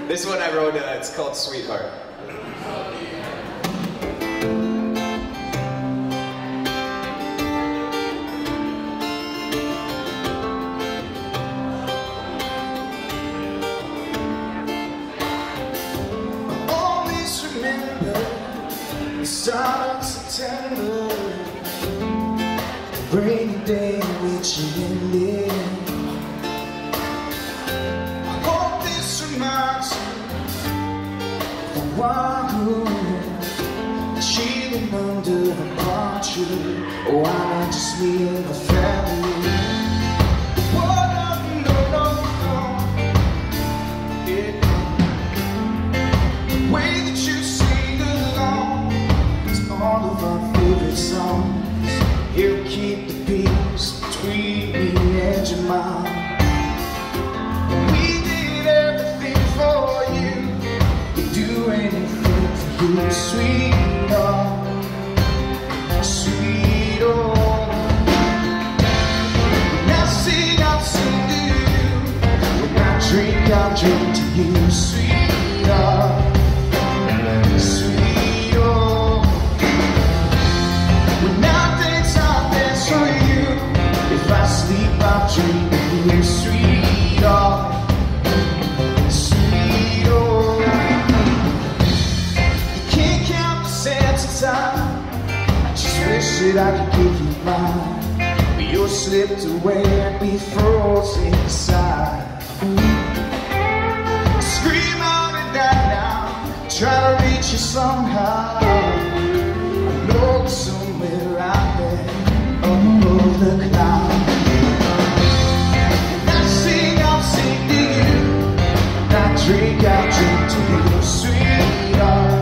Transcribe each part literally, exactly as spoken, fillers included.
This one I wrote, uh, it's called Sweetheart. Always remember the start of September, the rainy day which you ended. One who cheating under the palm tree. Why not just leave a family? Oh, no, no, no, no. Yeah. The way that you sing along is all of our favorite songs. He'll keep the peace between me and your mom. Sweetheart, sweetheart. When I sing, I'll sing to you. When I drink, I'll drink to you. Sweetheart, sweetheart. When I dance, I'll dance for you. If I sleep, I'll dream of you. Sweetheart. I just wish that I could give you mine, but you're slipped away and be frozen inside. Scream out at night now, try to reach you somehow. I know it's somewhere out there above the clouds. When I sing, I'll sing to you. When I drink, I'll drink to you, sweetheart.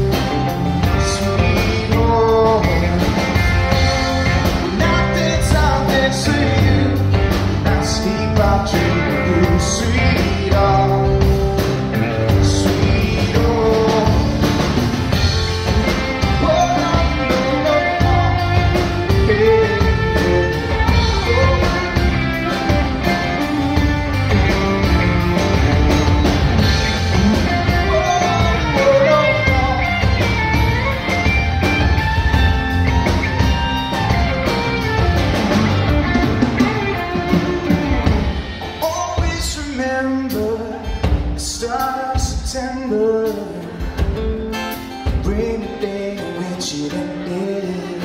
September, bring the day when you ended.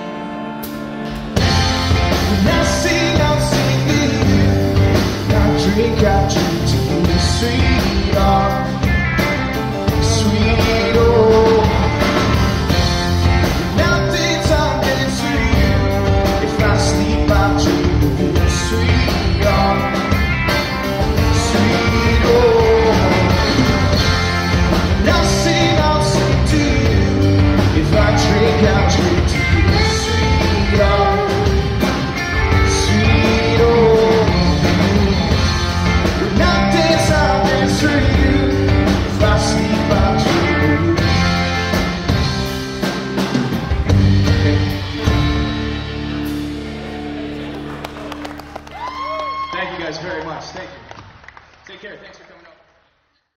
When I sing, I'll sing to you. When I drink, I'll drink to you, sweetheart.